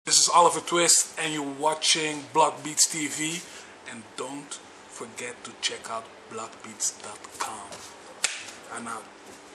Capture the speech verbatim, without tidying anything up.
This is Oliver Twizt and you're watching Bloc Beatz T V, and don't forget to check out block beatz dot com. I'm out.